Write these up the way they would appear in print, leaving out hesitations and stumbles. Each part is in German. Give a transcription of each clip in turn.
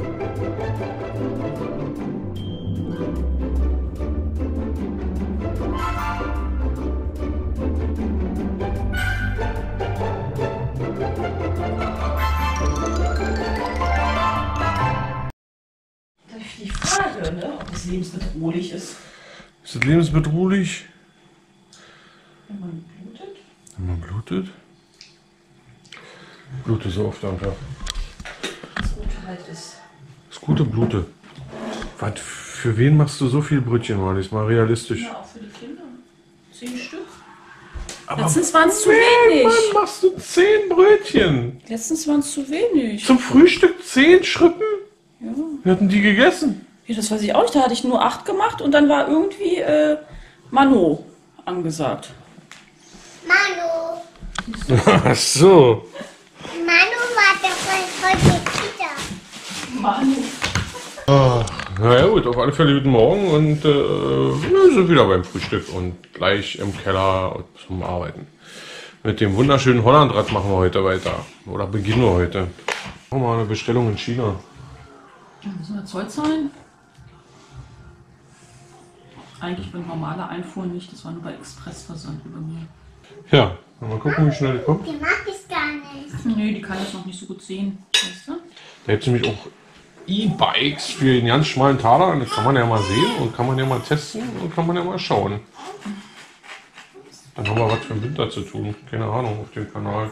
Die Frage, ne, ob es lebensbedrohlich ist. Ist das lebensbedrohlich? Wenn man blutet? Wenn man blutet? Blute so oft einfach. Das Gute halt ist. Das gute Blute. Was, für wen machst du so viel Brötchen, Marlies? Mal realistisch. Ja, auch für die Kinder. 10 Stück. Aber Letztens waren es zu wenig. Wann machst du 10 Brötchen? Letztens waren es zu wenig. Zum Frühstück 10 Schrippen? Ja. Wir hatten die gegessen. Ja, das weiß ich auch nicht. Da hatte ich nur 8 gemacht und dann war irgendwie Mano angesagt. Manu. Ach so. Manu war doch heute Kita. Manu. Naja gut, auf alle Fälle guten Morgen und wir sind wieder beim Frühstück und gleich im Keller zum Arbeiten. Mit dem wunderschönen Hollandrad machen wir heute weiter. Oder beginnen wir heute. Machen wir mal eine Bestellung in China. Ja, müssen wir Zoll zahlen? Eigentlich bei normaler Einfuhr nicht. Das war nur bei Expressversand über mir. Ja, mal gucken, wie schnell die kommt. Die mag ich gar nicht. Nee, die kann das noch nicht so gut sehen. Weißt du? Da gibt es nämlich auch E-Bikes für den ganz schmalen Taler. Das kann man ja mal sehen und kann man ja mal testen und kann man ja mal schauen. Dann haben wir was für den Winter zu tun. Keine Ahnung, auf dem Kanal.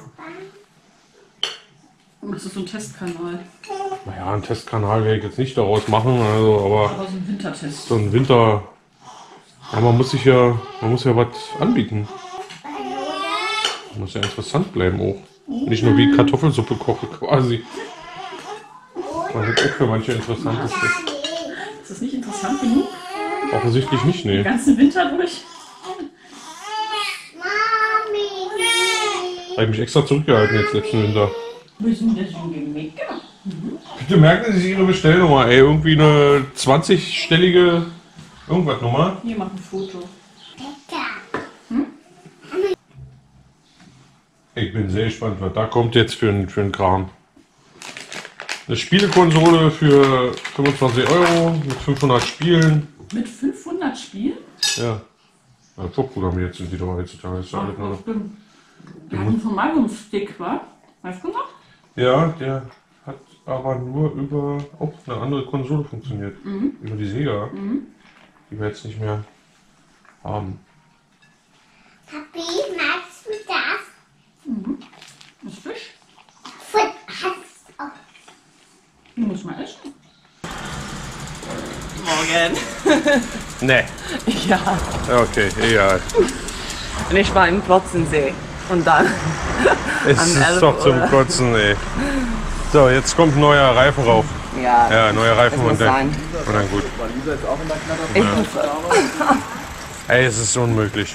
Und das ist so ein Testkanal. Naja, einen Testkanal werde ich jetzt nicht daraus machen, also, aber Aber so ein Wintertest. so ein Winter. Ja, man muss ja was anbieten. Muss ja interessant bleiben auch. Nicht nur wie Kartoffelsuppe kochen quasi. Das ist auch für manche interessant. Ist das nicht interessant genug? Offensichtlich nicht, nee. Den ganzen Winter durch? Mami. Habe ich mich extra zurückgehalten jetzt letzten Winter. Wir sind das schon gemeckert. Bitte merken Sie sich Ihre Bestellnummer, ey. Irgendwie eine 20-stellige irgendwas Nummer. Hier, mach ein Foto. Ich bin sehr gespannt, was da kommt jetzt für ein Kram. Eine Spielekonsole für 25 € mit 500 Spielen. Mit 500 Spielen? Ja. Vorprogrammiert sind die doch heutzutage. Ist ja alles nur noch. Der hat einen Vermalungsstick, wa? Weißt du noch? Ja, der hat aber nur über auch eine andere Konsole funktioniert. Über die Sega. Die wir jetzt nicht mehr haben. Papi, magst du das? Das ist Fisch. Du musst mal essen. Morgen. Nee. Ja, Okay, egal. und ich war im Klotzensee. Und dann Es Am ist 11 doch zum Uhr. Kotzen, ey. So, jetzt kommt ein neuer Reifen rauf. Ja, neue Reifen das muss und dann, sein. und dann gut. Ich hoffe. Ey, es ist unmöglich.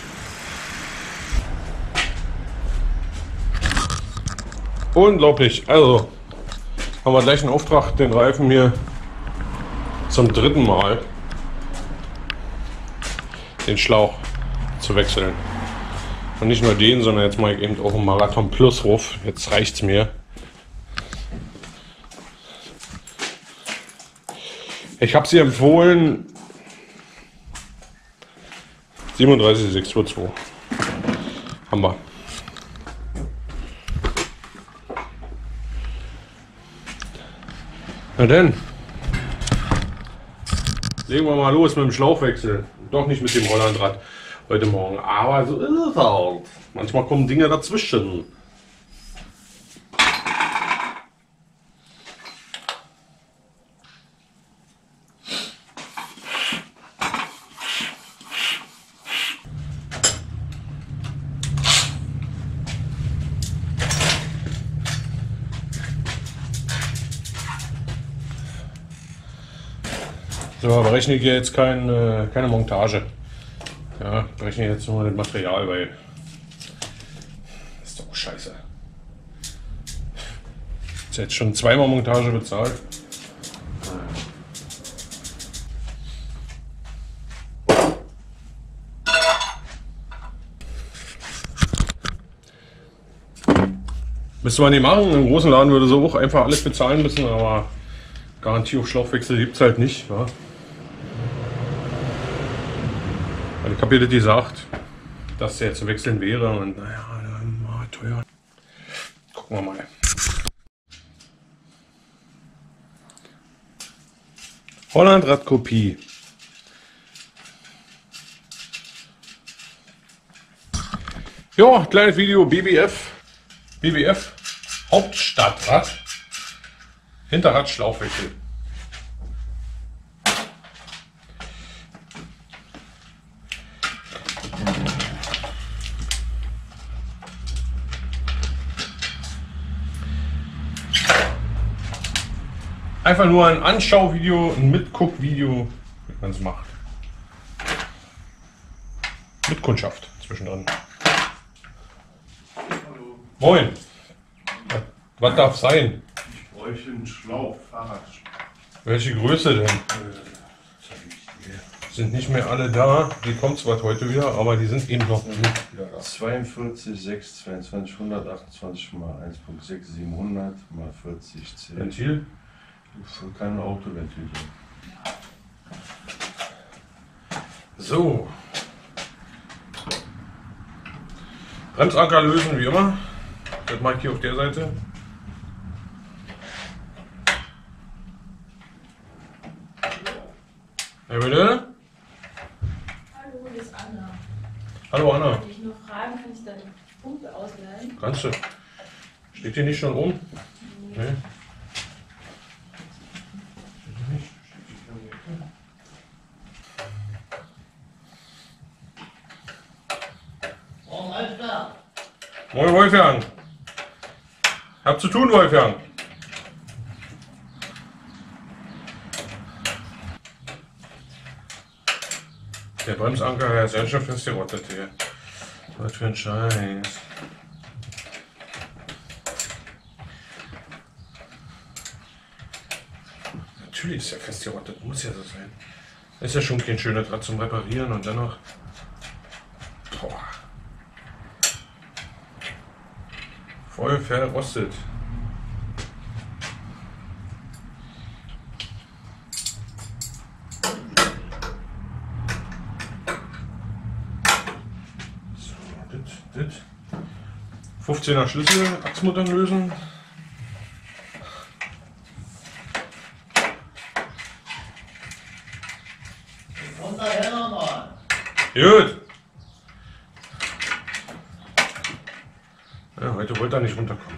Unglaublich. Also, haben wir gleich einen Auftrag, den Reifen hier zum 3. Mal den Schlauch zu wechseln. Und nicht nur den, sondern jetzt mache ich eben auch einen Marathon Plus Ruf. Jetzt reicht's mir. Ich habe sie empfohlen. 37,622. Haben wir. Na denn. Legen wir mal los mit dem Schlauchwechsel. Doch nicht mit dem Hollandrad heute Morgen. Aber so ist es halt. Manchmal kommen Dinge dazwischen. So, berechne ich jetzt keine Montage. Ja, berechne jetzt nur das Material, weil das ist doch scheiße. Ist jetzt schon zweimal Montage bezahlt. Müsste man nicht machen. Im großen Laden würde so auch einfach alles bezahlen müssen, aber Garantie auf Schlauchwechsel gibt es halt nicht. Ja? Weil ich habe dir das gesagt, dass der zu wechseln wäre und naja, dann teuer. Gucken wir mal. Holland-Radkopie. Ja, kleines Video, BBF, Hauptstadtrad, Hinterrad, Schlauchwechsel. Einfach nur ein Anschauvideo, ein Mitguckvideo, wie man es macht. Mit Kundschaft zwischendrin. Hallo. Moin. Was darf sein? Ich bräuchte einen Schlauch, Fahrradschlauch. Welche Größe denn? Sind nicht mehr alle da. Die kommen zwar heute wieder, aber die sind eben noch nicht. 42, 6, 22, 128 mal 1.6, 700 mal 40, 10. Ventil. Für kein Autoventil. So. Bremsanker lösen wie immer. Das mache ich hier auf der Seite. Ja, bitte? Hallo, hier ist Anna. Hallo Anna. Kann ich nur fragen, kann ich deine Pumpe ausleihen? Kannst du? Steht hier nicht schon oben? Nee. Moin Wolfgang. Hab zu tun, Wolfgang. Der Bremsanker, der ist ja schon festgerottet hier. Was für ein Scheiß. Natürlich ist er festgerottet, muss ja so sein. Ist ja schon kein schöner Draht zum Reparieren und dennoch. Boah. Voll verrostet. So, das. 15er Schlüssel, Achsmuttern lösen. Gut. Ja, heute wollte er nicht runterkommen.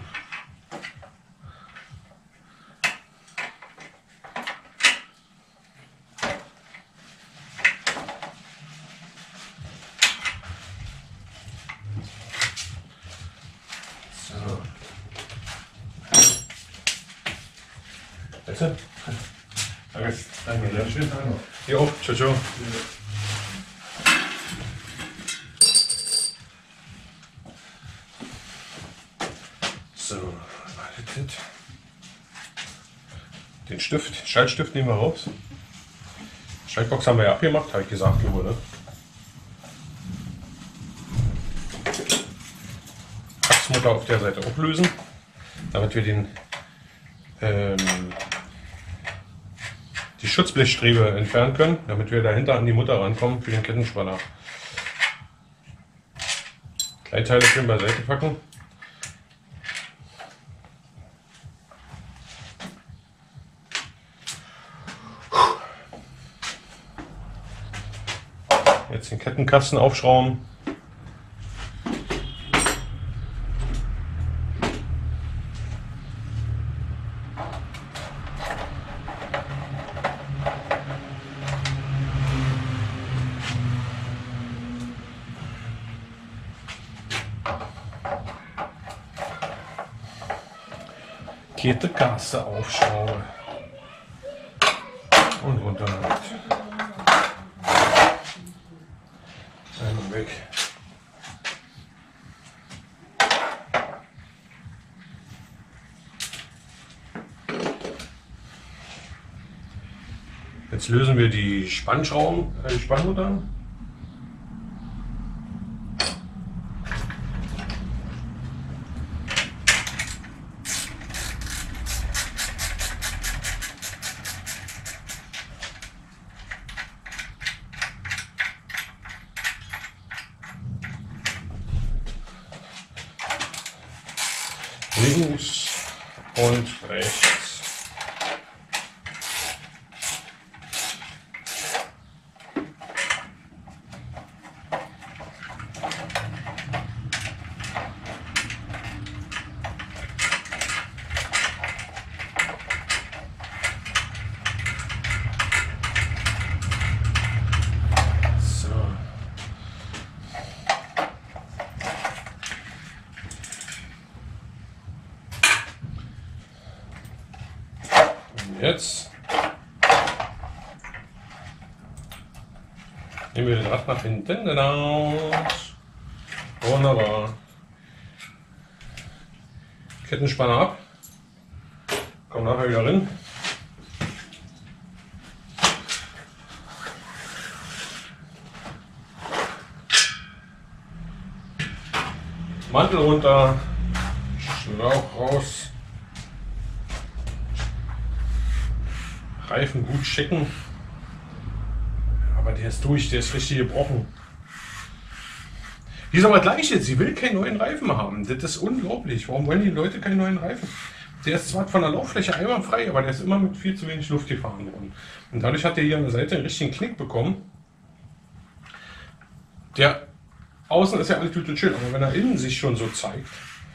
So. Bitte? Danke. Danke, sehr schön. Jo, ciao, ciao. So, wartet. Den Stift, den Schaltstift nehmen wir raus. Schaltbox haben wir ja abgemacht, habe ich gesagt, oder? Achsmutter auf der Seite auflösen, damit wir die Schutzblechstrebe entfernen können, damit wir dahinter an die Mutter rankommen für den Kettenspanner. Kleidteile schön beiseite packen. Jetzt den Kettenkasten aufschrauben. Kettenkasten aufschrauben. Und runter damit. Einmal weg. Jetzt lösen wir die Spannschrauben, die Spannmutter. links und rechts. Jetzt nehmen wir den Rad nach hinten raus. Wunderbar. Kettenspanner ab. Komm nachher wieder rein. Mantel runter. Schlauch raus. Reifen gut checken. Aber der ist durch, der ist richtig gebrochen. Die ist aber gleich jetzt, sie will keinen neuen Reifen haben. Das ist unglaublich. Warum wollen die Leute keinen neuen Reifen? Der ist zwar von der Lauffläche einwandfrei, aber der ist immer mit viel zu wenig Luft gefahren worden. Und dadurch hat der hier an der Seite einen richtigen Knick bekommen. Der außen ist ja alles gut und schön, aber wenn er innen sich schon so zeigt,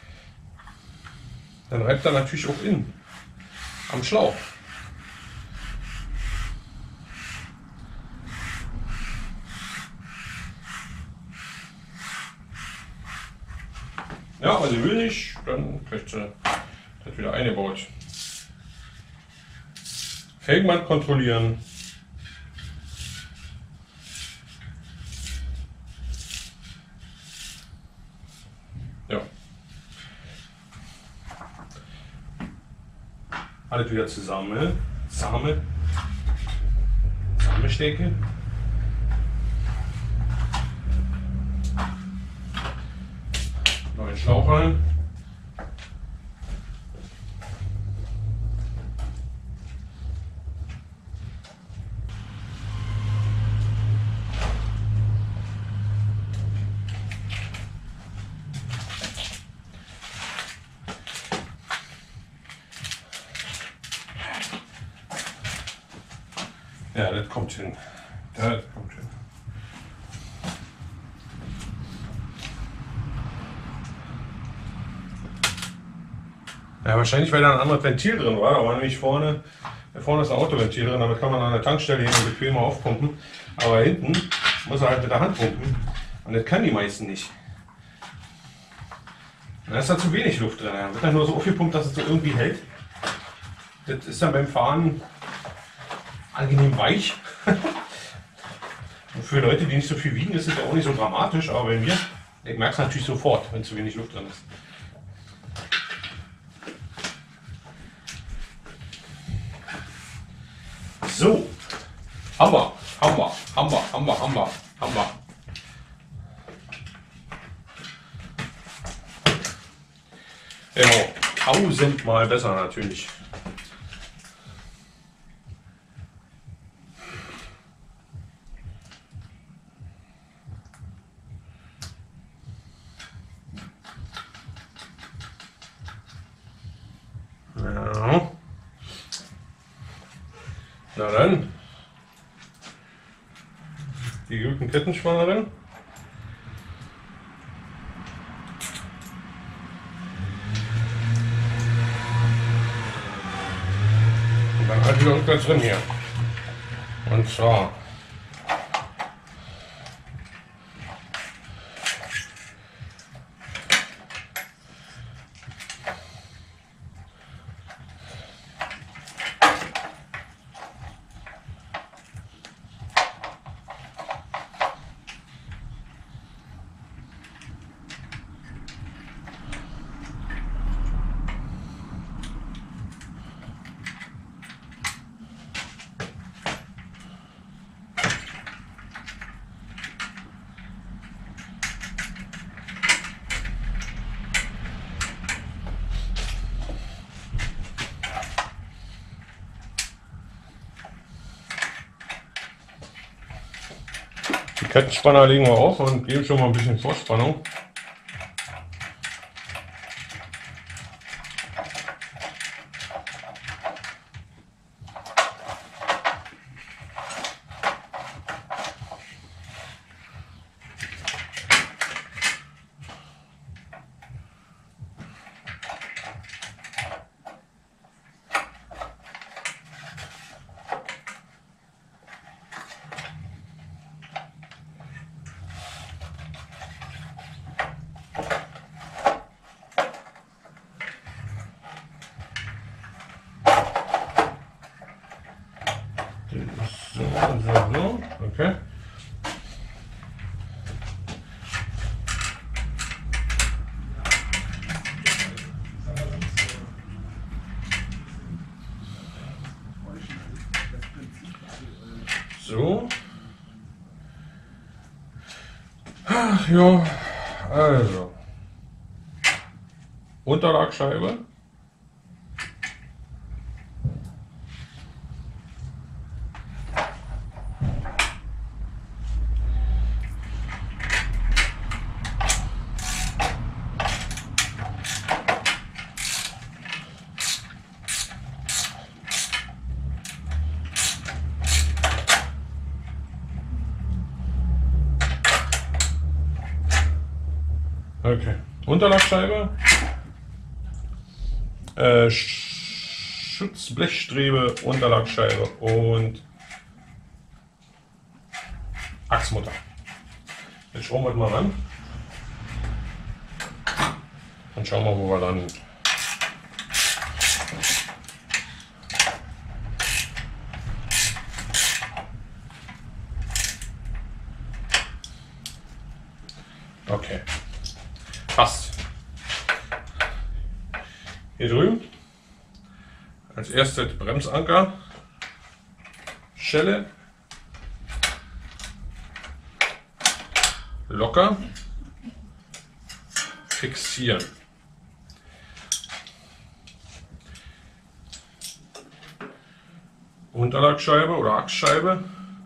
dann reibt er natürlich auch innen am Schlauch. Ja, aber sie will nicht, dann kriegt sie das wieder eingebaut. Felgenband kontrollieren. Ja. Alles wieder zusammen. Zusammenstecken. Neuen Schlauch rein. Ja, das kommt hin. Das kommt hin. Ja, wahrscheinlich, weil da ein anderes Ventil drin war. Da war nämlich vorne ist ein Autoventil drin. Damit kann man an der Tankstelle hin bequemer aufpumpen. Aber hinten muss er halt mit der Hand pumpen. Und das kann die meisten nicht. Da ist da zu wenig Luft drin. Da wird dann nur so aufgepumpt, dass es so irgendwie hält. Das ist dann beim Fahren angenehm weich. Und für Leute, die nicht so viel wiegen, ist es ja auch nicht so dramatisch. Aber bei mir, ich merke es natürlich sofort, wenn zu wenig Luft drin ist. So, Hammer. Genau, 1000-mal besser natürlich. Ja. Na dann, die guten Kettenspanner drin. Und dann halt wieder rückwärts drin hier. Und zwar die Kettenspanner legen wir auf und geben schon mal ein bisschen Vorspannung. So. Ach ja, also. Unterlagscheibe. Okay, Unterlagscheibe, Schutzblechstrebe, Unterlagscheibe und Achsmutter. Jetzt schauen wir mal ran. Dann schauen wir, wo wir landen. Okay. Passt. Hier drüben als erstes Bremsanker, Schelle, locker, fixieren. Unterlagscheibe oder Achsscheibe.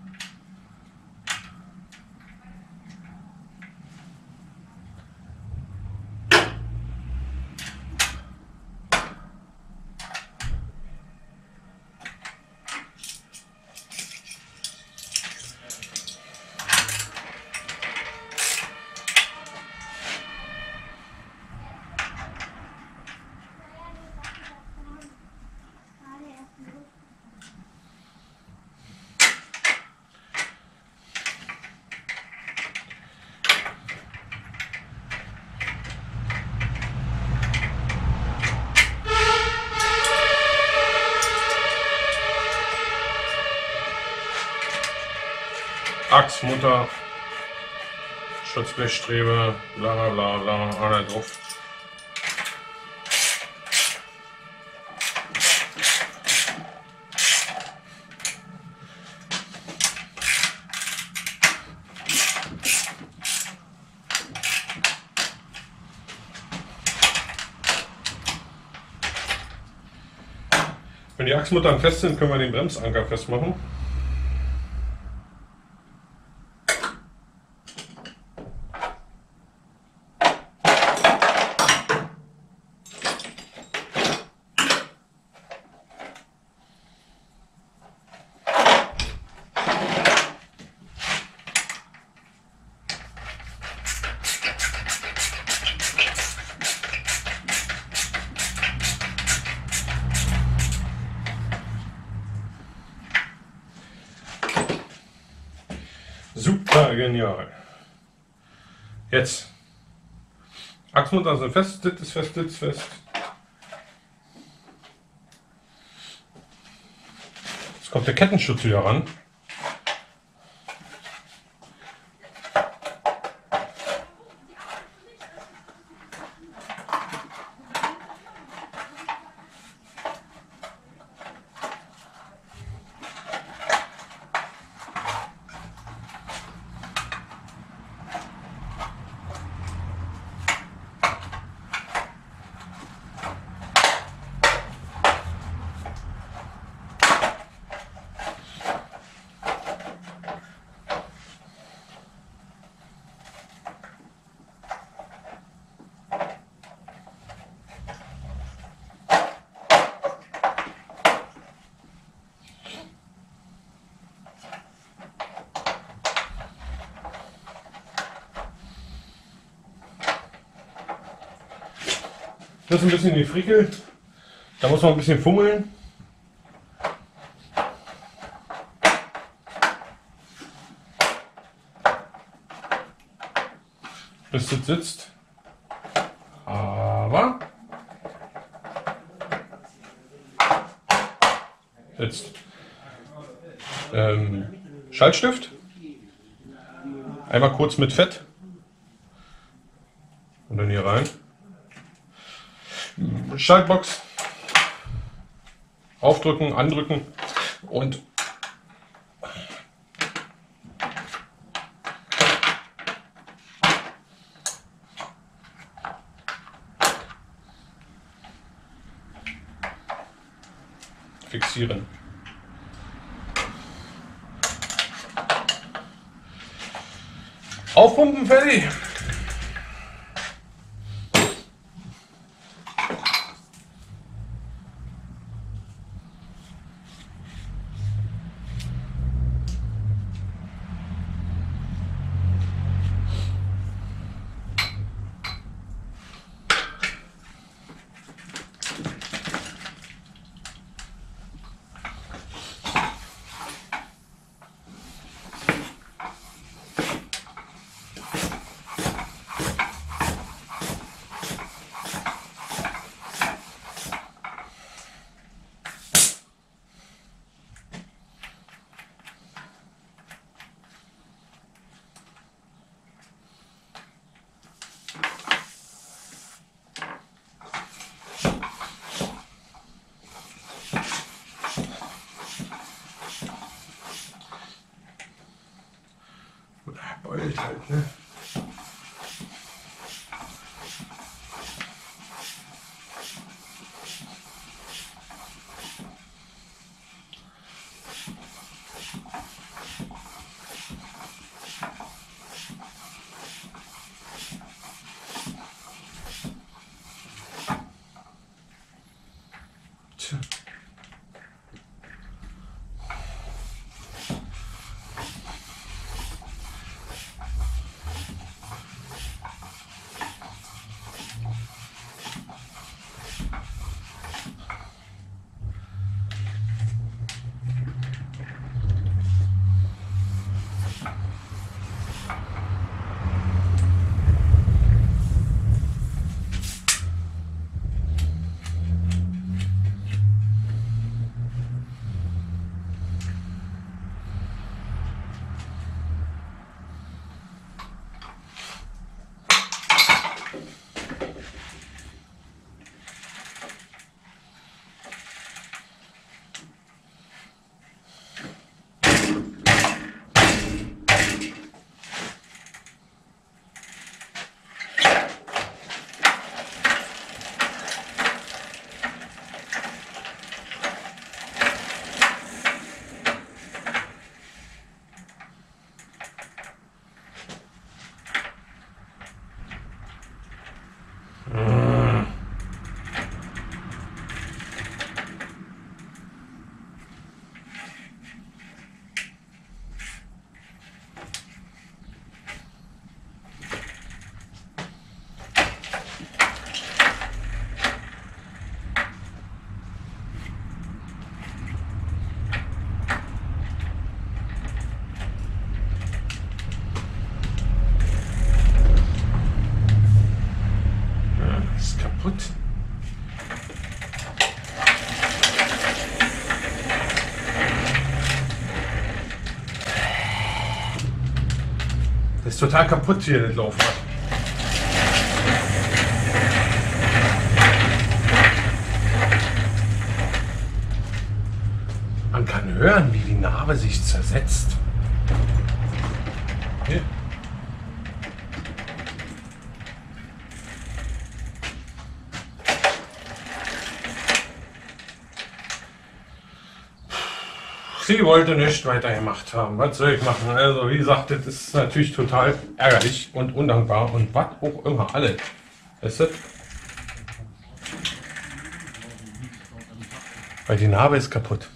Achsmutter, Schutzblechstrebe, bla bla bla bla, alle drauf. Wenn die Achsmuttern fest sind, können wir den Bremsanker festmachen. Super genial. Jetzt. Achsmutter sind fest, das ist fest, das ist fest. Jetzt kommt der Kettenschutz wieder ran. Das ist ein bisschen die Frickel. Da muss man ein bisschen fummeln. Bis das sitzt. Aber jetzt Schaltstift. Einmal kurz mit Fett. Und dann hier rein. Schaltbox. Aufdrücken, andrücken und fixieren. Aufpumpen, fertig. Beult halt, ne? Tja. Kaputt. Das ist total kaputt hier, das Laufrad. Man kann hören, wie die Narbe sich zersetzt. Hier. Sie wollte nicht weitergemacht haben. Was soll ich machen? Also wie gesagt, das ist natürlich total ärgerlich und undankbar und was auch immer. Alle. Weißt du? Weil die Narbe ist kaputt.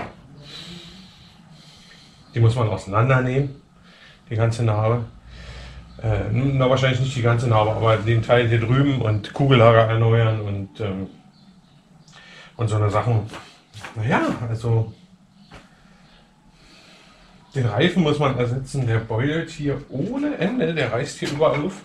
Die muss man auseinandernehmen. Die ganze Narbe. Na, wahrscheinlich nicht die ganze Narbe, aber den Teil hier drüben und Kugellager erneuern und so eine Sachen. Naja, also den Reifen muss man ersetzen, der beult hier ohne Ende, der reißt hier überall auf.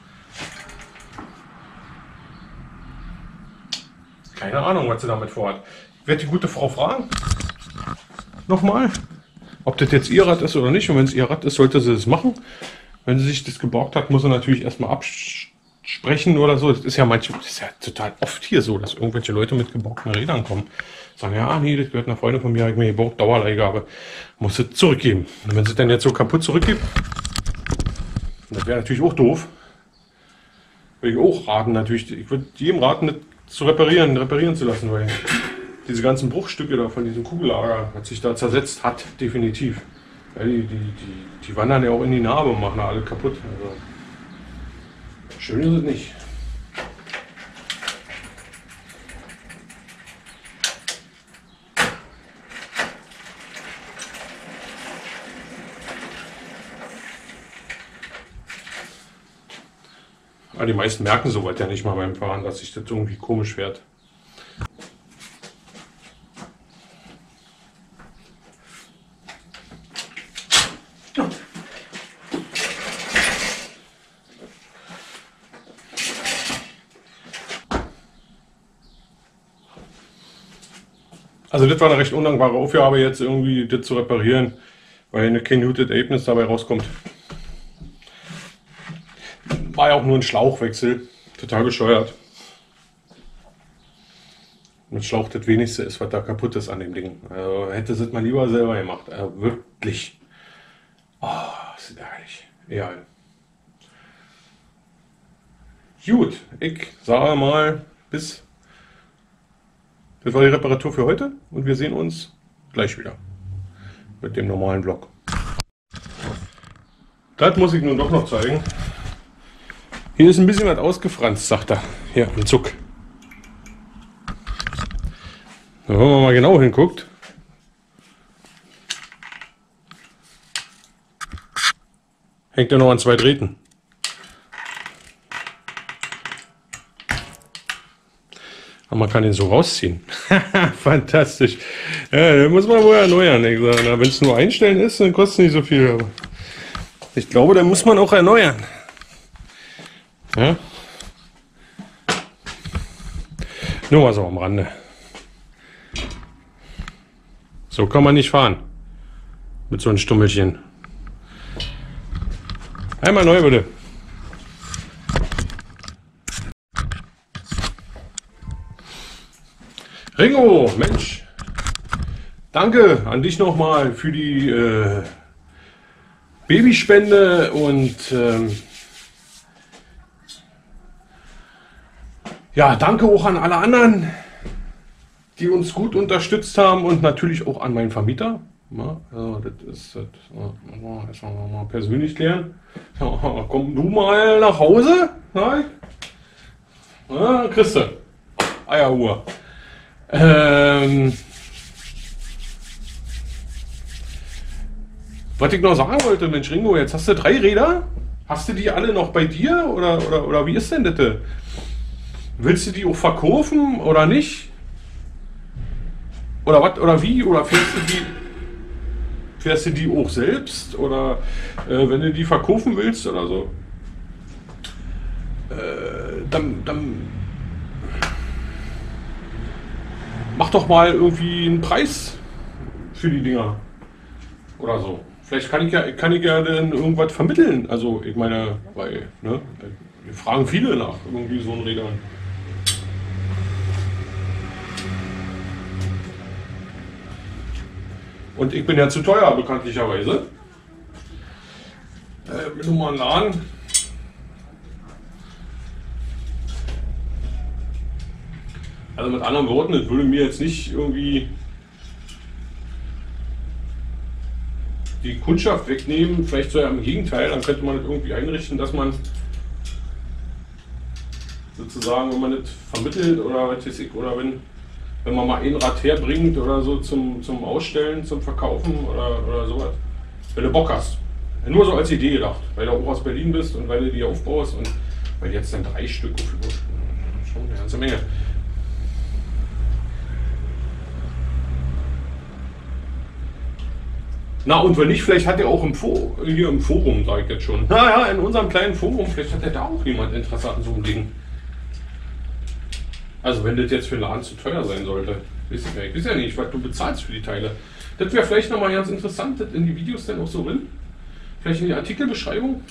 Keine Ahnung, was sie damit vorhat. Ich werde die gute Frau fragen, nochmal, ob das jetzt ihr Rad ist oder nicht. Und wenn es ihr Rad ist, sollte sie das machen. Wenn sie sich das geborgt hat, muss sie natürlich erstmal absprechen oder so. Das ist ja manchmal, das ist ja total oft hier so, dass irgendwelche Leute mit geborgten Rädern kommen. Sagen, ja, nee, das gehört einer Freundin von mir, habe ich mir geborgt, Dauerleihgabe. Muss sie zurückgeben. Und wenn sie dann jetzt so kaputt zurückgibt, das wäre natürlich auch doof. Würde ich auch raten, natürlich. Ich würde jedem raten, das reparieren zu lassen, weil diese ganzen Bruchstücke da von diesem Kugellager, was sich da zersetzt hat, definitiv. Ja, die wandern ja auch in die Narbe und machen da alle kaputt. Also, schön ist es nicht. Aber die meisten merken sowas ja nicht mal beim Fahren, dass sich das irgendwie komisch fährt. Also das war eine recht undankbare Aufgabe jetzt irgendwie das zu reparieren, weil kein gutes Ergebnis dabei rauskommt. War ja auch nur ein Schlauchwechsel, total bescheuert. Mit Schlauch das wenigste ist, was da kaputt ist an dem Ding. Also hätte es mal lieber selber gemacht, also wirklich. Oh, das ist ärgerlich. Egal. Gut, ich sage mal bis. Das war die Reparatur für heute und wir sehen uns gleich wieder mit dem normalen Vlog. Das muss ich nun doch noch zeigen. Hier ist ein bisschen was ausgefranst, sagt er. Hier, ein Zuck. Wenn man mal genau hinguckt. Hängt er noch an 2 Drähten. Aber man kann ihn so rausziehen. Fantastisch. Ja, den muss man wohl erneuern. Wenn es nur einstellen ist, dann kostet es nicht so viel. Aber ich glaube, dann muss man auch erneuern. Ja? Nur mal so am Rande. So kann man nicht fahren. Mit so einem Stummelchen. Einmal neu bitte. Ringo, Mensch, danke an dich nochmal für die Babyspende und ja, danke auch an alle anderen, die uns gut unterstützt haben und natürlich auch an meinen Vermieter. Ja, also das ist das, erstmal mal persönlich klären. Ja, komm du mal nach Hause, nein? Ja, Christe, Eieruhr. Was ich noch sagen wollte, Mensch Ringo, jetzt hast du 3 Räder? Hast du die alle noch bei dir oder wie ist denn das? Willst du die auch verkaufen oder nicht? Oder was oder wie? Oder fährst du die auch selbst? Oder wenn du die verkaufen willst oder so? Dann mach doch mal irgendwie einen Preis für die Dinger oder so. Vielleicht kann ich ja dann irgendwas vermitteln. Also ich meine, weil ne, wir fragen viele nach irgendwie so einen Rädern. Und ich bin ja zu teuer bekanntlicherweise. Mit mal einen Laden. Also mit anderen Worten, das würde mir jetzt nicht irgendwie die Kundschaft wegnehmen, vielleicht sogar im Gegenteil, dann könnte man das irgendwie einrichten, dass man sozusagen, wenn man das vermittelt oder was weiß ich, oder wenn man mal ein Rad herbringt oder so zum Ausstellen, zum Verkaufen oder sowas, wenn du Bock hast. Nur so als Idee gedacht, weil du auch aus Berlin bist und weil du die aufbaust und weil du jetzt dann 3 Stück schon eine ganze Menge. Na und wenn nicht, vielleicht hat er auch hier im Forum, sage ich jetzt schon. Naja, in unserem kleinen Forum, vielleicht hat er da auch jemand Interesse an so einem Ding. Also wenn das jetzt für den Laden zu teuer sein sollte, ich weiß ja nicht, was du bezahlst für die Teile. Das wäre vielleicht nochmal ganz interessant, das in die Videos dann auch so drin. Vielleicht in die Artikelbeschreibung.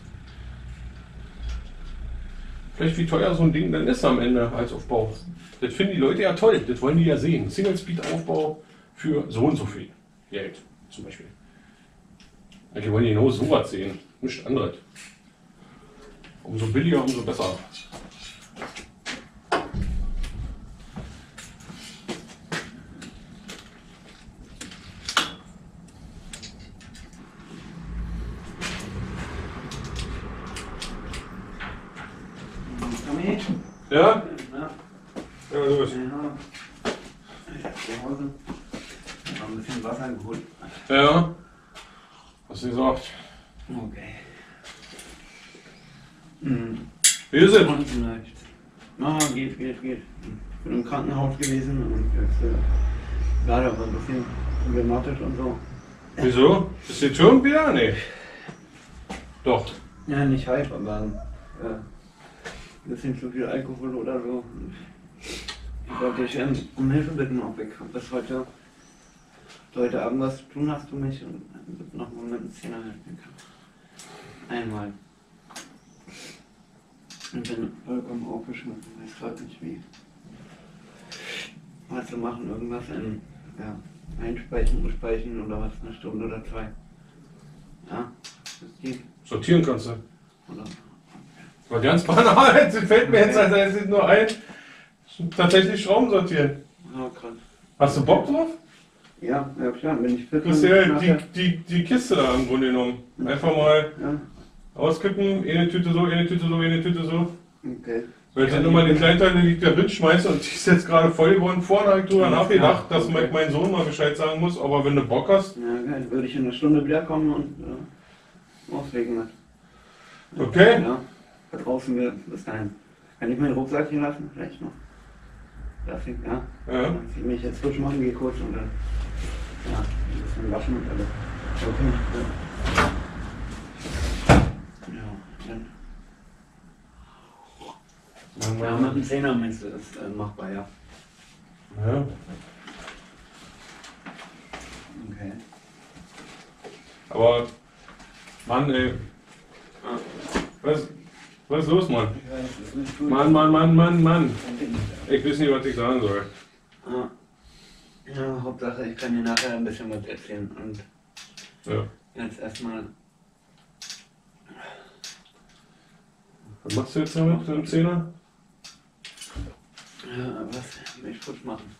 Vielleicht wie teuer so ein Ding dann ist am Ende als Aufbau. Das finden die Leute ja toll, das wollen die ja sehen. Single-Speed-Aufbau für so und so viel Geld zum Beispiel. Die wollen genau sowas sehen, nichts anderes. Umso billiger, umso besser. Ja? Ja, Ja, los. ja. Ich hab zu Hause noch ein bisschen Wasser geholt. Ja. Hast du gesagt? Okay. Hm. Wie ist es? Und vielleicht. Ah, geht. Ich bin im Krankenhaus gewesen und jetzt gerade aber ein bisschen gemattet und so. Wieso? Ist die Tür wieder? Nee. Doch. Ja, nicht halb, aber ein bisschen zu viel Alkohol oder so. Ich wollte dich um Hilfe bitten, ob ich bis heute Abend was zu tun hast für mich und noch mal mit dem Zehner helfen kann. Einmal. Und bin vollkommen aufgeschmissen. Ich weiß nicht wie. Was zu machen, irgendwas in einspeichen, umspeichen oder was, eine Stunde oder 2. Ja, das geht. Sortieren kannst du. Oder? War ganz banal. Jetzt fällt mir jetzt als erstes nur ein. Tatsächlich Schrauben sortieren. Ja, krass. Hast du Bock drauf? Ja, klar, wenn ich fit Du hast ja die Kiste da im Grunde genommen. Einfach mal Ja, auskippen, eine Tüte so, eine Tüte so, eine Tüte so. okay. Weil ich dann immer den Kleinteil, den ich da drin schmeiße und die ist jetzt gerade voll geworden. Vorne habe ich drüber nachgedacht, dass mein Sohn mal Bescheid sagen muss, aber wenn du Bock hast. Ja, geil. Würde ich in einer Stunde wiederkommen und auslegen mit. Okay. Ja, da draußen wir bis dahin. Kann ich meinen Rucksack hier lassen? Vielleicht noch. Darf ich? Ja. Ja. Dann zieh mich jetzt frisch machen, gehe kurz und dann ein bisschen waschen und alles. Okay. Ja, dann. Ja, mit dem Zehner meinst du, ist machbar, ja. Ja. Okay. Aber, Mann, ey. Was ist los, Mann? Ich weiß, das ist nicht gut. Mann. Ich weiß nicht, was ich sagen soll. Ja, Hauptsache, ich kann dir nachher ein bisschen was erzählen. Und Ja. jetzt erstmal. Was machst du jetzt damit mit dem Zehner? Ja, was? Mich frisch machen.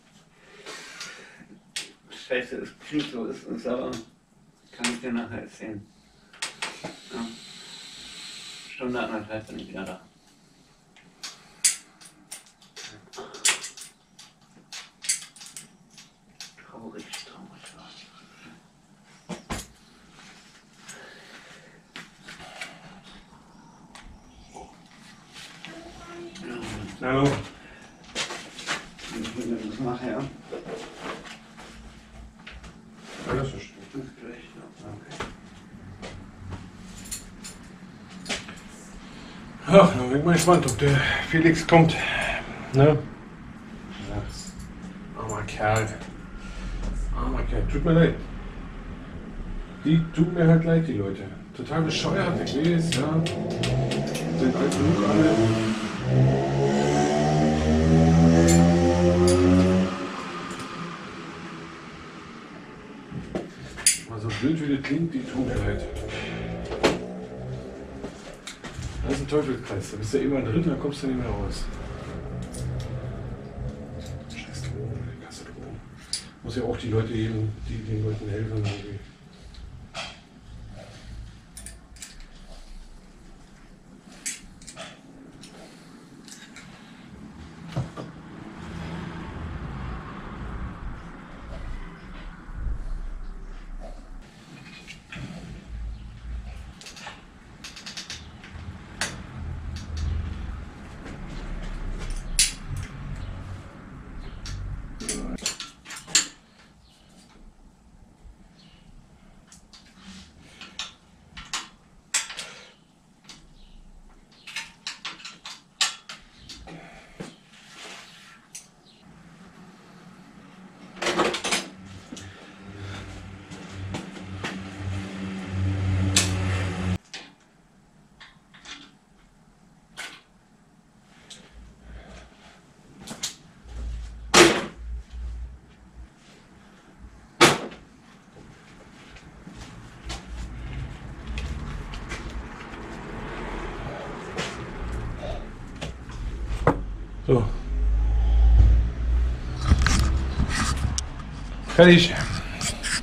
Scheiße, es klingt so, ist aber. Kann ich dir nachher erzählen. Ja. Stunde, 1,5 bin ich wieder da. Traurig war. Hallo. Das nachher. Alles verstehe. Das ist gleich, ja. Okay. Ach, dann bin ich mal gespannt, ob der Felix kommt. Ne? Armer Kerl. Tut mir leid. Die tut mir halt leid, die Leute. Total bescheuert, ich weiß, ja. Sind alt genug alle. Mal so blöd wie das klingt, die tun mir leid. Das ist ein Teufelskreis, da bist du ja immer drin, da kommst du nicht mehr raus. Scheiß Drogen, ich hasse Drogen. Muss ja auch die Leute geben, die den Leuten helfen irgendwie. So. Fertig.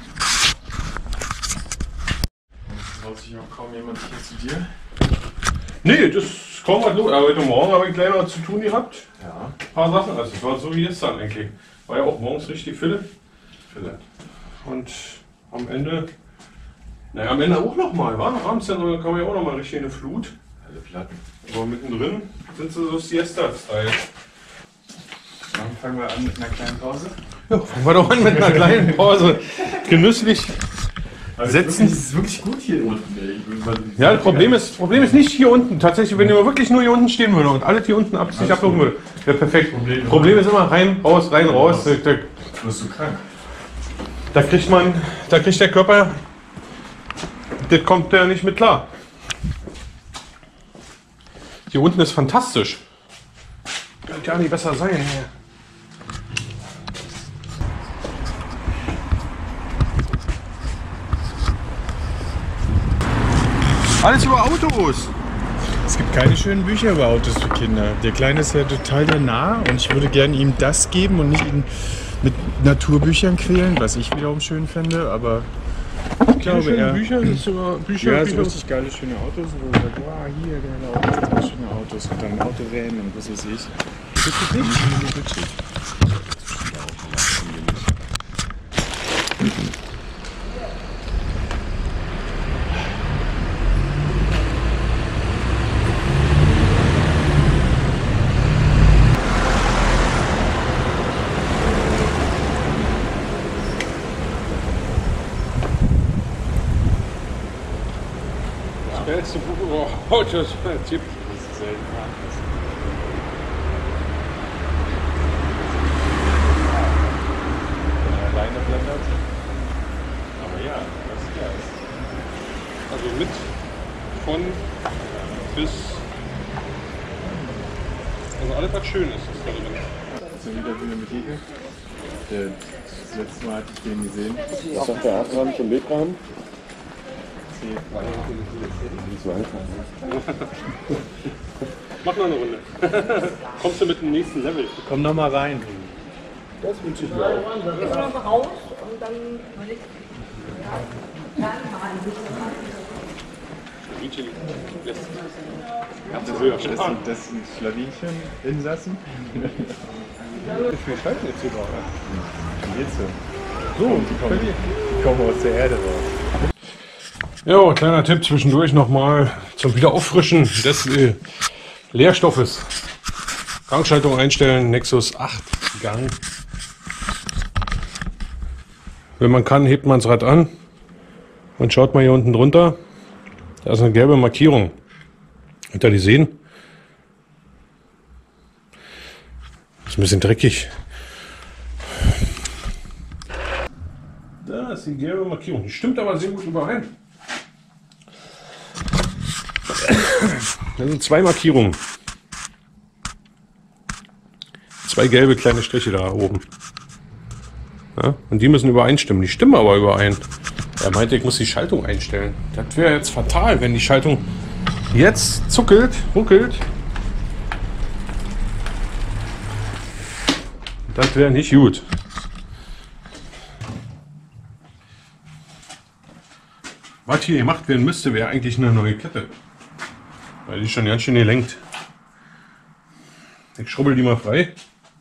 Traut sich auch kaum jemand hier zu dir. Nee, das kommt halt los. Aber heute Morgen habe ich kleiner zu tun gehabt. Ja. Ein paar Sachen. Also es war so wie gestern eigentlich. War ja auch morgens richtig Fille. Und am Ende, naja, am Ende auch nochmal, war? Abends dann kam ja auch nochmal richtig eine Flut. Alle Platten. Aber mittendrin sind sie so Siesta-Style. Dann fangen wir an mit einer kleinen Pause. Ja, fangen wir doch an mit einer kleinen Pause. Genüsslich setzen. Es ist wirklich gut hier unten. Ey. Ja, das Problem ist nicht hier unten. Tatsächlich, wenn ihr wirklich nur hier unten stehen würde und alles hier unten sich ablocken würde, wäre perfekt. Problem ist immer rein, raus, rein, raus. Du wirst so krank. Da kriegt der Körper, das kommt der nicht mit klar. Hier unten ist fantastisch. Könnte ja nicht besser sein hier. Alles über Autos. Es gibt keine schönen Bücher über Autos für Kinder. Der Kleine ist ja total da nah und ich würde gerne ihm das geben und nicht ihn mit Naturbüchern quälen, was ich wiederum schön fände, aber ich glaube Schöne Bücher, das ist über Bücher. ja, so richtig geile, schöne Autos, wo man sagt, wow, hier, geile Autos, total schöne Autos und dann Autorennen und was weiß ich. Das ist nicht. Das beste Buch über Autos. Tipp. Alleine blättert. Aber ja, das ist geil. Also mit, von, bis. Also alles was schön ist da drin. So wieder Bibliothek. Das letzte Mal hatte ich den gesehen. Was sagt der Artrahmen zum Bildrahmen? Mach noch eine Runde. Kommst du mit dem nächsten Level? Komm noch mal rein. Das wünsche ich mir auch. Jetzt mal raus und dann würde ich. Mädchen lässt Das sind Schlawinchen-Insassen. Wie viel Schalten jetzt hier drauf? Geht's so? So, die kommen aus der Erde raus. Ja, kleiner Tipp zwischendurch nochmal zum Wiederauffrischen des Leerstoffes. Gangschaltung einstellen, Nexus 8 Gang. Wenn man kann, hebt man das Rad an und schaut mal hier unten drunter. Da ist eine gelbe Markierung. Könnt ihr die sehen? Ist ein bisschen dreckig. Da ist die gelbe Markierung. Die stimmt aber sehr gut überein. Das sind zwei Markierungen. Zwei gelbe kleine Striche da oben. Ja, und die müssen übereinstimmen. Die stimmen aber überein. Er meinte, ich muss die Schaltung einstellen. Das wäre jetzt fatal, wenn die Schaltung jetzt zuckelt, ruckelt. Das wäre nicht gut. Was hier gemacht werden müsste, wäre eigentlich eine neue Kette. Weil die ist schon ganz schön gelenkt. Ich schrubbel die mal frei.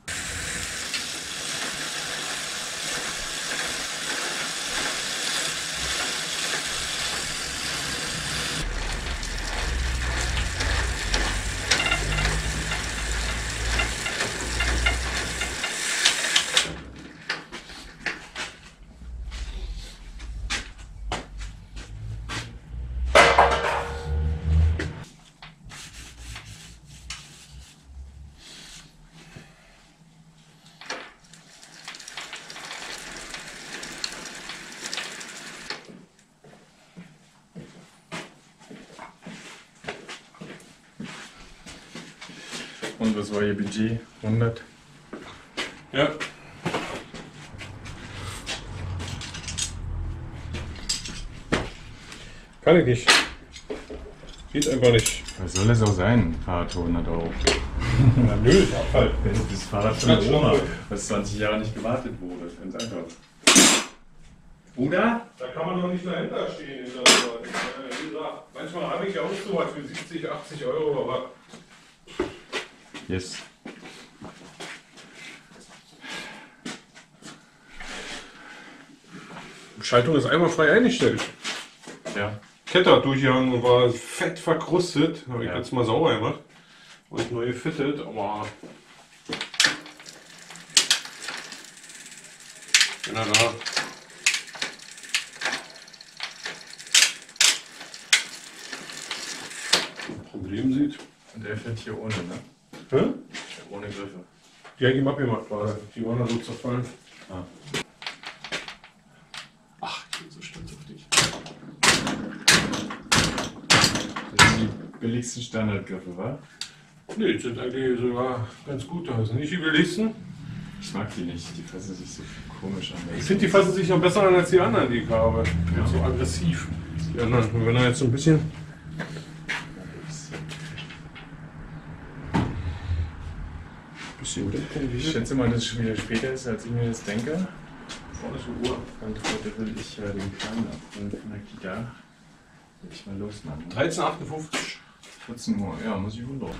Und was war Ihr Budget? 100? Ja. Kann ich nicht. Geht einfach nicht. Was soll das auch sein? Fahrrad für 100 Euro. Na nö, ist Abfall. Das Fahrrad von der Oma, was 20 Jahre nicht gewartet wurde. Ganz einfach. Oder? Da kann man doch nicht dahinter stehen. Wie gesagt, mein Manchmal habe ich ja auch so was für 70, 80 Euro, aber Yes. die Schaltung ist einwandfrei eingestellt. Ja. Kette hat durchgehangen und war fett verkrustet. Habe ich Ja. jetzt mal sauber gemacht und neu gefittet, aber wenn er da ein Problem sieht. Und der fährt hier ohne, ne? Hä? Ohne Griffe. Die habe ich ihm abgemacht gerade. Die waren da so zerfallen. Ah. Ach, ich bin so stolz auf dich. Das sind die billigsten Standardgriffe, wa? Nee, die sind eigentlich sogar ganz gut. Das sind nicht die billigsten. Ich mag die nicht, die fassen sich so komisch an. Ich finde, die fassen sich noch besser an als die anderen, die ich habe. Ja. So aggressiv. Die anderen. Und wenn er jetzt so ein bisschen. Ich schätze mal, dass es schon wieder später ist, als ich mir das denke. Vorne ist die Uhr. Und heute will ich den Kleinen abholen von der Kita. Will ich mal losmachen. 13,58. 14 Uhr, ja, muss ich wohl los.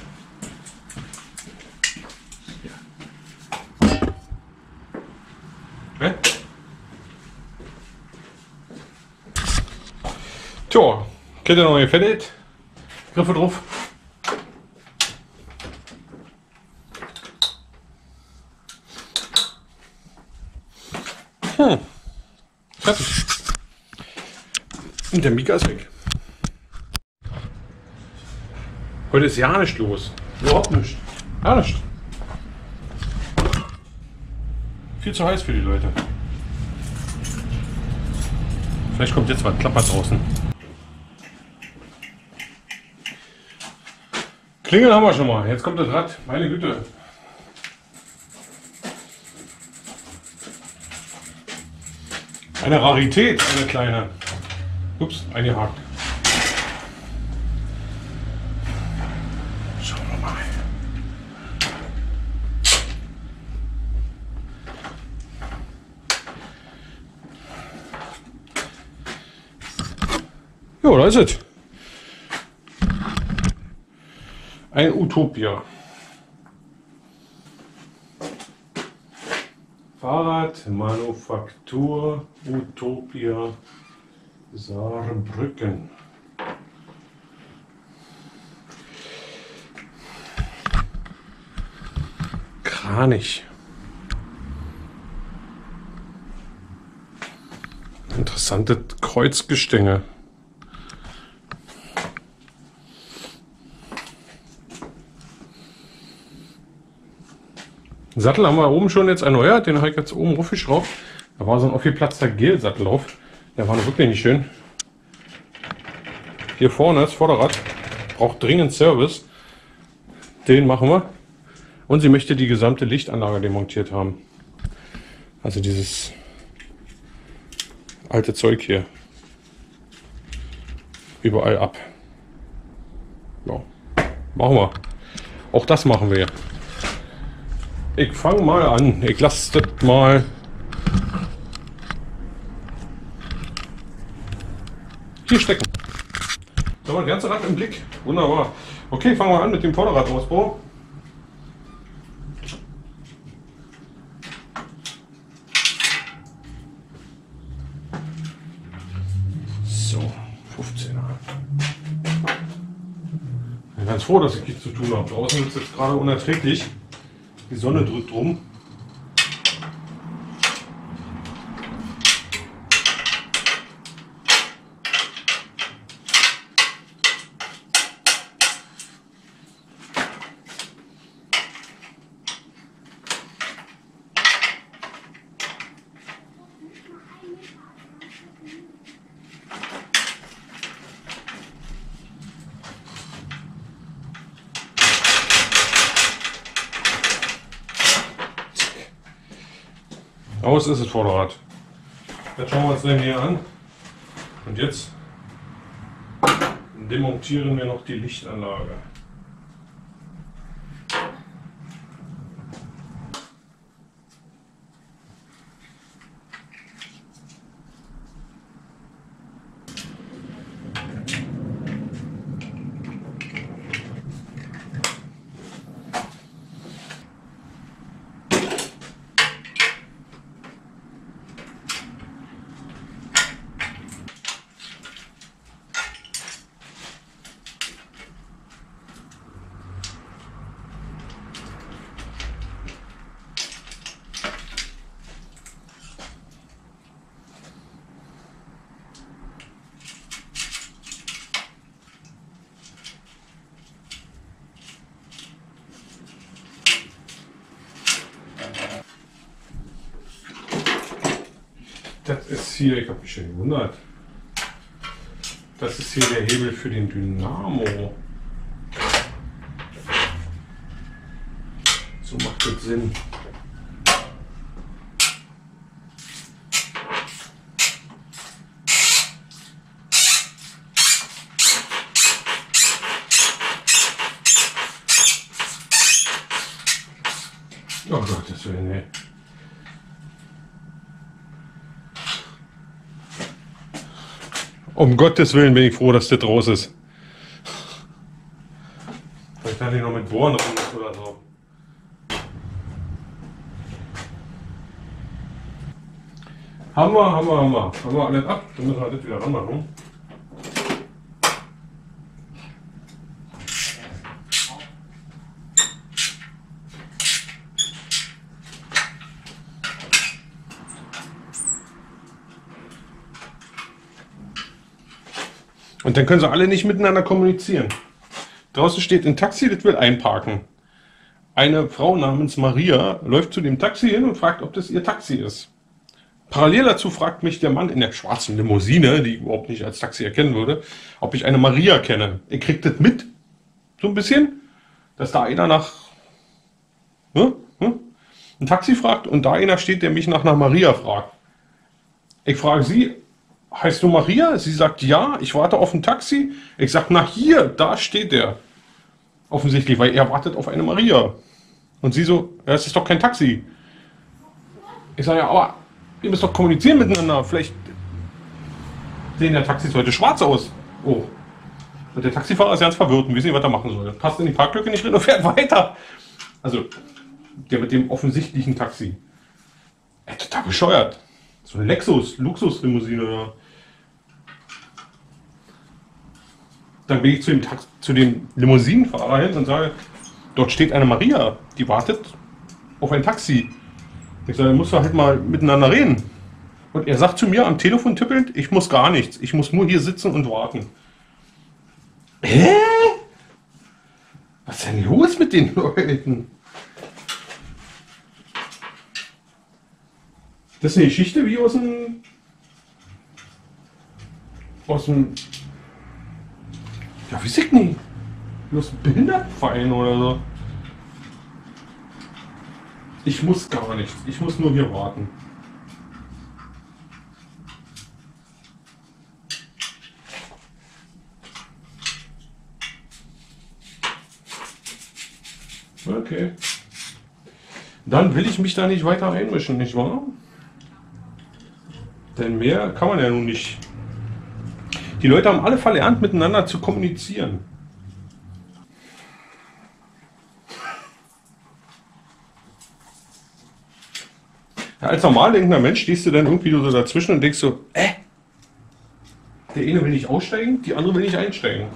Hä? Tja, Kette noch gefettet. Griffe drauf. Fertig. Und der Mika ist weg. Heute ist ja nicht los. Überhaupt nicht. Ja nicht. Viel zu heiß für die Leute. Vielleicht kommt jetzt was klappert draußen. Klingeln haben wir schon mal. Jetzt kommt das Rad. Meine Güte. Eine Rarität, eine kleine. Ups, eingehakt. Schauen wir mal. Jo, da ist es. Ein Utopia. Fahrrad, Manufaktur, Utopia, Saarbrücken. Kranich. Interessante Kreuzgestänge. Den Sattel haben wir oben schon jetzt erneuert, den habe ich jetzt oben raufgeschraubt. Da war so ein aufgeplatzter Gel-Sattel drauf. Der war noch wirklich nicht schön. Hier vorne das Vorderrad braucht dringend Service. Den machen wir. Und sie möchte die gesamte Lichtanlage demontiert haben. Also dieses alte Zeug hier. Überall ab. Ja, machen wir. Auch das machen wir. Ich fange mal an. Ich lasse das mal. Hier stecken. So, das ganze Rad im Blick. Wunderbar. Okay, fangen wir an mit dem Vorderradausbau. So, 15er. Ich bin ganz froh, dass ich nichts zu tun habe. Draußen ist es jetzt gerade unerträglich. Die Sonne drückt rum. Aus ist das Vorderrad. Jetzt schauen wir uns den hier an. Und jetzt demontieren wir noch die Lichtanlage. Das ist hier, ich habe mich schon gewundert. Das ist hier der Hebel für den Dynamo. So macht das Sinn. Oh Gott, das will nicht. Um Gottes Willen bin ich froh, dass das raus ist. Vielleicht kann ich noch mit Bohren rum oder so. Haben wir alles ab. Dann müssen wir das wieder ranmachen. Und dann können sie alle nicht miteinander kommunizieren. Draußen steht ein Taxi, das will einparken. Eine Frau namens Maria läuft zu dem Taxi hin und fragt, ob das ihr Taxi ist. Parallel dazu fragt mich der Mann in der schwarzen Limousine, die ich überhaupt nicht als Taxi erkennen würde, ob ich eine Maria kenne. Ich krieg das mit, so ein bisschen, dass da einer nach ein Taxi fragt und da einer steht, der mich nach einer Maria fragt. Ich frage sie, heißt du Maria? Sie sagt ja, ich warte auf ein Taxi. Ich sage, na hier, da steht der. Offensichtlich, weil er wartet auf eine Maria. Und sie so, ja, es ist doch kein Taxi. Ich sage, ja, aber ihr müsst doch kommunizieren miteinander. Vielleicht sehen ja Taxis heute schwarz aus. Oh. Und der Taxifahrer ist ganz verwirrt und weiß nicht, was er machen soll. Passt in die Parklücke nicht drin und fährt weiter. Also, der mit dem offensichtlichen Taxi. Total bescheuert. So eine Luxuslimousine oder. Dann bin ich zu dem Limousinenfahrer hin und sage, dort steht eine Maria, die wartet auf ein Taxi. Ich sage, dann musst du halt mal miteinander reden. Und er sagt zu mir am Telefon tippelnd, ich muss gar nichts, ich muss nur hier sitzen und warten. Hä? Was ist denn los mit den Leuten? Das ist eine Geschichte wie aus dem ja, weiß ich nicht. Aus dem Behindertenverein oder so. Ich muss gar nichts. Ich muss nur hier warten. Okay. Dann will ich mich da nicht weiter einmischen, nicht wahr? Denn mehr kann man ja nun nicht. Die Leute haben alle verlernt, miteinander zu kommunizieren. Ja, als normal denkender Mensch stehst du dann irgendwie so dazwischen und denkst so, der eine will nicht aussteigen, die andere will nicht einsteigen.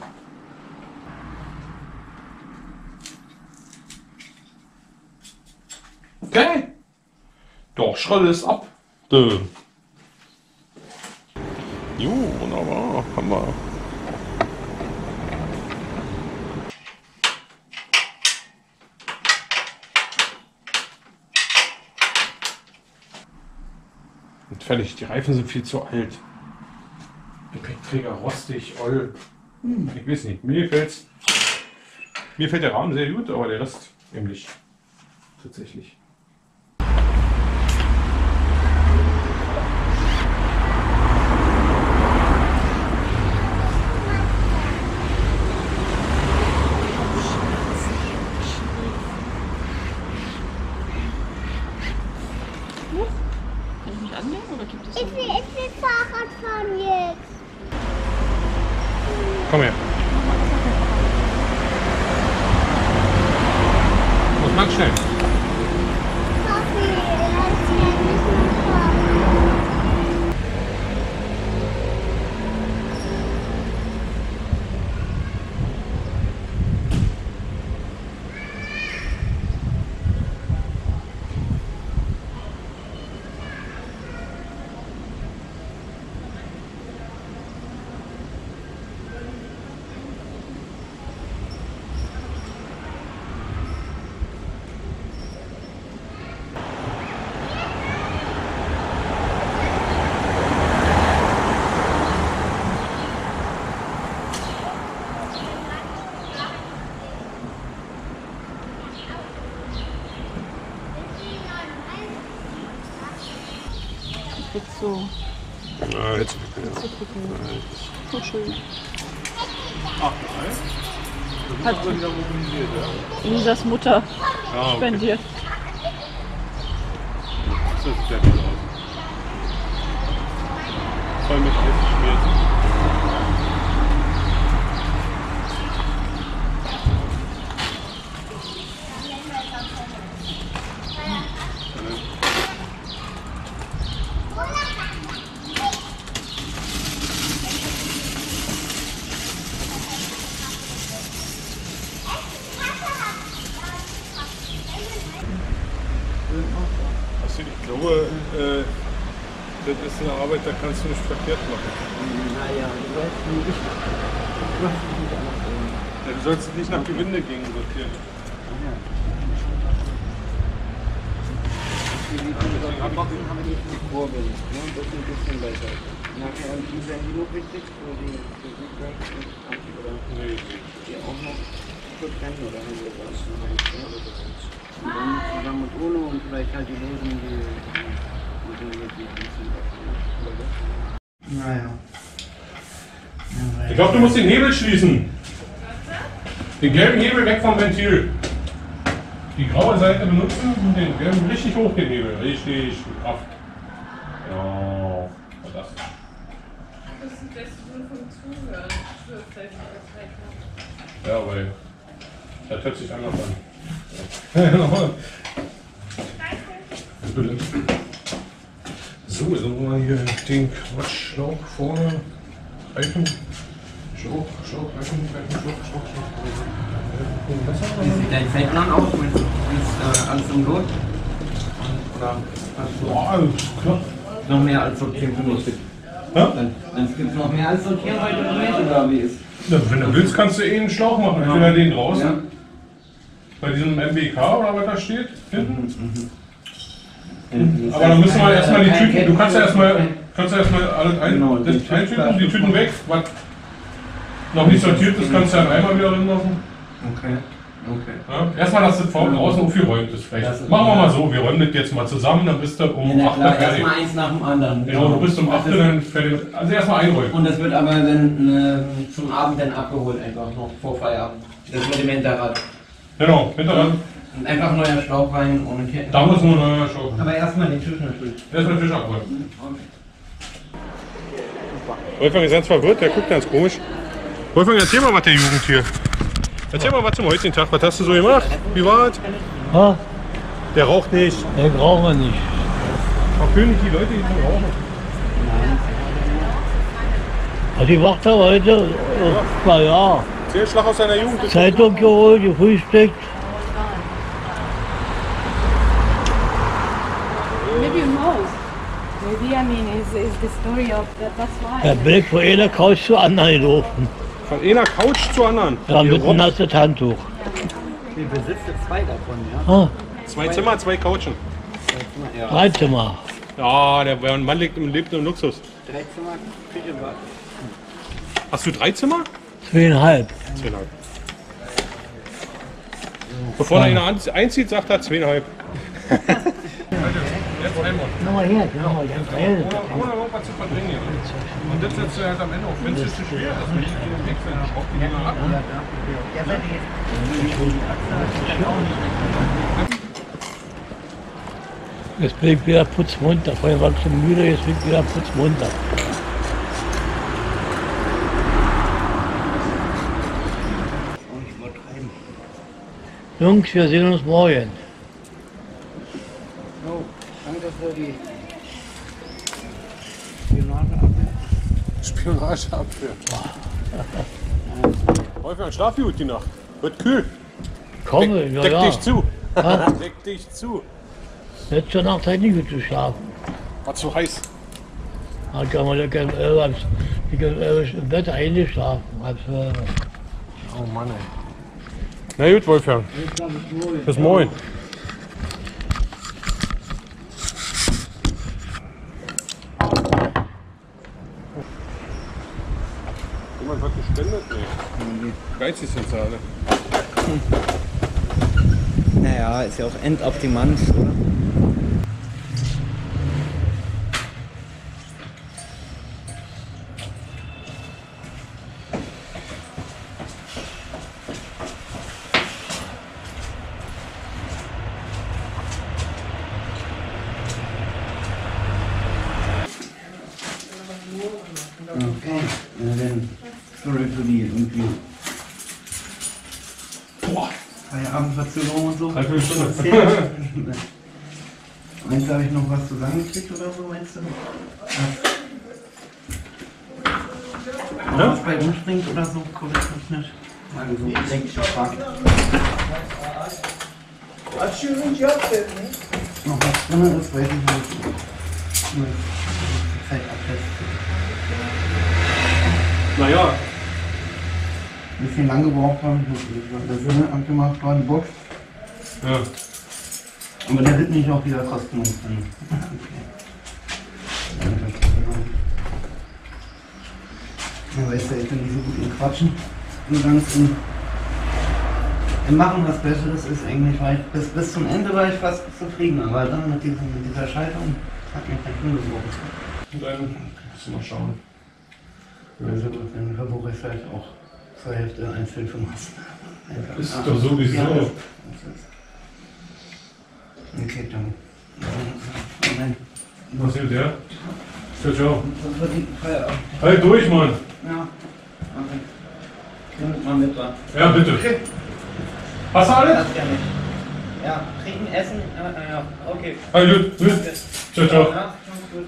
Okay. Doch, Schrolle ist ab. Jo, wunderbar, haben wir. Und fertig, die Reifen sind viel zu alt. Gepäckträger rostig, oll. Ich weiß nicht, mir fällt der Rahmen sehr gut, aber der Rest eben nicht. Tatsächlich. Kann ich mich anlegen oder gibt es so? Ich will Fahrrad fahren jetzt. Komm her. Muss man schnell. Papi, lass mich nicht fahren. So. Na, jetzt. So schön. Ach, nein. Das ist aber wieder mobilisiert, ja? Lisas Mutter Okay. spendiert. Das sieht ja gut aus. Voll mit Eis geschmiert. Ich glaube, das ist eine Arbeit, da kannst du nicht verkehrt machen. Naja, du weißt nicht. Du hast es nicht anders sehen. Ja, du sollst nicht nach Gewindegängen sortieren. Die Boxen haben wir nicht mit Kurbeln. Ne? Das ist ein bisschen besser. Nachher die werden die noch richtig, oder die oder Nee. die auch noch zu trennen oder haben wir das? Und dann zusammen mit Uno und vielleicht halt die Lösung, die Naja. Ich glaube, du musst den Hebel schließen. Den gelben Hebel weg vom Ventil. Die graue Seite benutzen und den gelben richtig hoch, den Hebel. Richtig, mit Kraft. Ja, das. Das ist das nur vom Zuhören. Ja, weil das hört sich anders an. Bitte. So, jetzt haben wir hier den Quatschschlauch vorne. Reifen. Schlauch, Reifen, Schlauch. Wie sieht dein Zeitplan aus? Ist alles im Lot? Oder hast du Boah, alles klar. noch mehr als sortieren für mich? Ja? Dann gibt es noch mehr als sortieren heute oder nicht? Oder wie ist? Ja, wenn du willst, kannst du einen Schlauch machen. Entweder den draußen, Ja. bei diesem MBK oder was da steht, hinten. Das Aber dann müssen wir heißt, erstmal die kein Tüten, du kannst ja Kettenblock, erstmal alles Genau, die eintüten, die Tüten weg. Was noch nicht sortiert ist, kannst du ja einmal wieder drin lassen. Okay. Ja? Erstmal, dass das vorne draußen aufgeräumt ist. Vielleicht machen wir mal so, wir räumen das jetzt mal zusammen, dann bist du um 8 Uhr fertig. Erstmal eins nach dem anderen. Genau, du bist um 8 Uhr dann fertig. Also erstmal einräumen. Und das wird aber dann zum Abend dann abgeholt, einfach noch vor Feierabend. Das mit dem Hinterrad. Genau, Hinterrad. Und einfach neuer Schlauch rein, ohne Ketten. Da muss nur ein neuer Schlauch. Aber erstmal den Tisch natürlich. Erstmal den Tisch abräumen. Wolfgang ist ganz verwirrt, der guckt ganz komisch. Wolfgang, erzähl mal was der Jugend hier. Erzähl mal was zum heutigen Tag. Was hast du so gemacht? Wie war es? Ha? Der raucht nicht. Der brauchen wir nicht. Verkönig die Leute, die zum Rauchen. Also ich warte heute, naja, Erzähl Schlag aus deiner Jugend. Zeitung geholt, gefrühstückt. Maybe you know. Maybe, I mean, is the story of that, that's why. Der Blick von einer Couch zur anderen gelaufen. Von einer Couch zur anderen. Ja, mit einem nassen Handtuch. Wir besitzen zwei davon, ja? Ah, 2 Zimmer, 2 Couchen. 3 Zimmer. Ja, der Mann lebt im Luxus. 3 Zimmer, Küche, Bad. Hast du 3 Zimmer? 2,5. 2,5. Bevor da einer einzieht, sagt er 2,5. Jetzt einmal. Nochmal her, nochmal ganz schnell. Ohne irgendwas zu verdrängen. Und das setzt du halt am Ende auf. Wenn es zu schwer ist, wenn die weg sind, schraubt die Dinger ab. Jetzt bin ich wieder putzmunter. Vorher war ich schon müde, jetzt bin ich wieder putzmunter. Jungs, wir sehen uns morgen. Oh, danke für die Spionageabwehr. Wolfgang, schlaf gut die Nacht. Wird kühl. Komme, ja, Deck ja. dich zu. Ja. Deck dich zu. Letzte Nacht hat nicht gut geschlafen. War zu heiß. Hat ja mal im Bett eingeschlafen. Oh Mann, ey. Na gut, Wolfgang. Bis morgen. Jemand hat gespendet? Nee. Geizig sind sie alle. Naja, ist ja auch endoptimant, oder? Feierabendverzögerung und so. Dreiviertel Stunde. Meinst du, habe ich noch was zusammengekriegt oder so, meinst du? Noch Ja? was bei rumspringt oder so, Covid-technisch? Also so, denke ich gefragt. Noch was drin ist, weiß ich nicht. Nur Zeit abtesten. Naja. Ein bisschen lang gebraucht haben, der Sinne angemacht war, die Box. Ja. Aber der wird nicht auch wieder kostenlos sein. Ja, weißt du, ich bin nicht so gut im Quatschen. Nur ganz im Machen was Besseres ist eigentlich, weil bis zum Ende war ich fast zufrieden, aber dann mit dieser Schaltung hat mich nicht umgebrochen. Und dann müssen wir mal schauen. Also dann versuche ich es halt auch zur Hälfte einzeln zu machen. Ist doch sowieso. Ja, okay, dann. Was ist der? Ciao, ciao. Das wird die Feierabend. Halt durch, Mann. Ja. Okay. Nimm mal mit dran. Ja, bitte. Okay. Hast du alles? Das gerne. Ja, trinken, essen. Ja, okay. Halt, gut. Ciao, ciao. Ja, gut.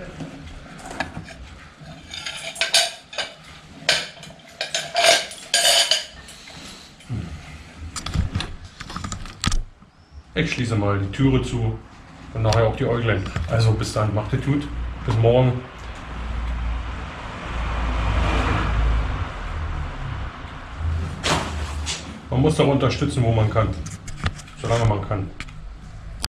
Ich schließe mal die Türe zu und nachher auch die Äuglein. Also bis dann, macht es gut. Bis morgen. Man muss doch unterstützen, wo man kann. Solange man kann.